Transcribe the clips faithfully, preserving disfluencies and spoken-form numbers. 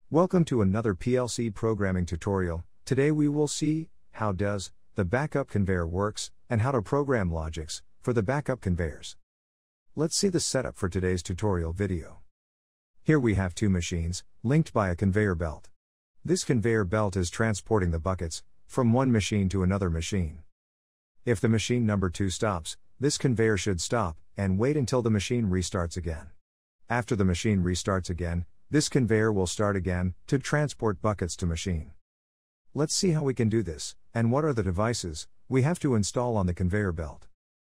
Welcome to another P L C programming tutorial. Today we will see how does the backup conveyor works and how to program logics for the backup conveyors. Let's see the setup for today's tutorial video. Here we have two machines linked by a conveyor belt. This conveyor belt is transporting the buckets from one machine to another machine. If the machine number two stops, this conveyor should stop and wait until the machine restarts again. After the machine restarts again, this conveyor will start again to transport buckets to machine. Let's see how we can do this, and what are the devices we have to install on the conveyor belt.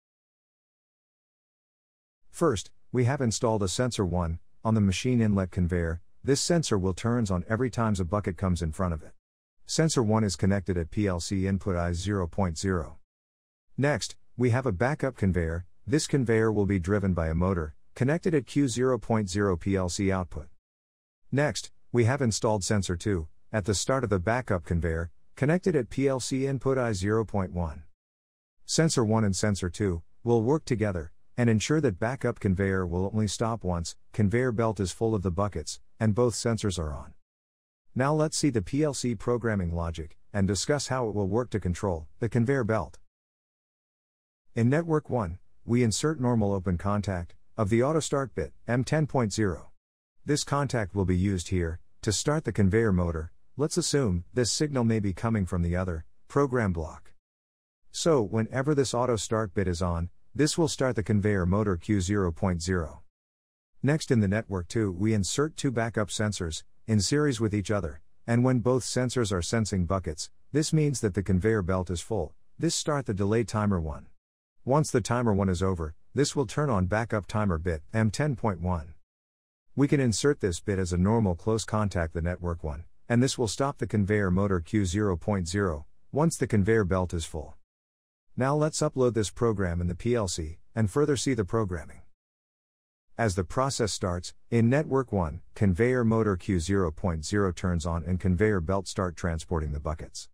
First, we have installed a sensor one on the machine inlet conveyor. This sensor will turns on every time a bucket comes in front of it. Sensor one is connected at P L C input I zero point zero. Next, we have a backup conveyor. This conveyor will be driven by a motor connected at Q zero point zero P L C output. Next, we have installed sensor two at the start of the backup conveyor, connected at P L C input I zero point one. Sensor one and sensor two will work together and ensure that backup conveyor will only stop once conveyor belt is full of the buckets and both sensors are on. Now let's see the P L C programming logic and discuss how it will work to control the conveyor belt. In network one, we insert normal open contact of the auto start bit M ten point zero. This contact will be used here to start the conveyor motor. Let's assume this signal may be coming from the other program block. So whenever this auto start bit is on, this will start the conveyor motor Q zero point zero. Next, in the network two, we insert two backup sensors in series with each other, and when both sensors are sensing buckets, this means that the conveyor belt is full. This start the delay timer one. Once the timer one is over, this will turn on backup timer bit M ten point one. We can insert this bit as a normal close contact the network one, and this will stop the conveyor motor Q zero point zero once the conveyor belt is full. Now let's upload this program in the P L C and further see the programming. As the process starts, in network one, conveyor motor Q zero point zero turns on and conveyor belt start transporting the buckets.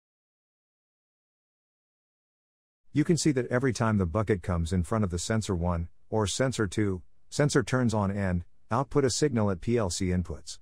You can see that every time the bucket comes in front of the sensor one or sensor two, sensor turns on and output a signal at P L C inputs.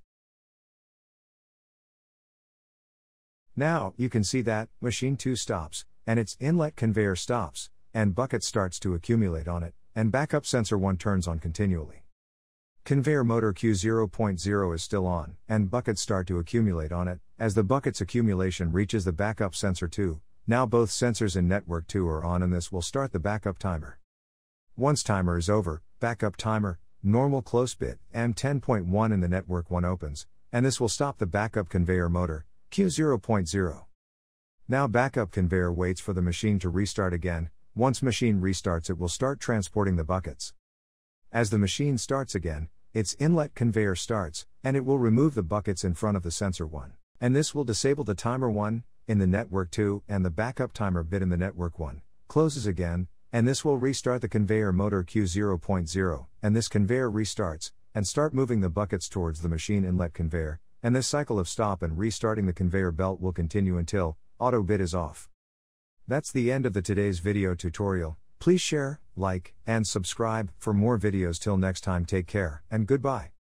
Now, you can see that machine two stops, and its inlet conveyor stops, and bucket starts to accumulate on it, and backup sensor one turns on continually. Conveyor motor Q zero point zero is still on, and buckets start to accumulate on it, as the bucket's accumulation reaches the backup sensor two. Now both sensors in network two are on and this will start the backup timer. Once timer is over, backup timer, normal close bit M ten point one in the network one opens, and this will stop the backup conveyor motor Q zero point zero. Now backup conveyor waits for the machine to restart again. Once machine restarts, it will start transporting the buckets. As the machine starts again, its inlet conveyor starts, and it will remove the buckets in front of the sensor one, and this will disable the timer one in the network two, and the backup timer bit in the network one closes again, and this will restart the conveyor motor Q zero point zero, and this conveyor restarts, and start moving the buckets towards the machine inlet conveyor, and this cycle of stop and restarting the conveyor belt will continue until auto bit is off. That's the end of the today's video tutorial. Please share, like, and subscribe for more videos. Till next time, take care, and goodbye.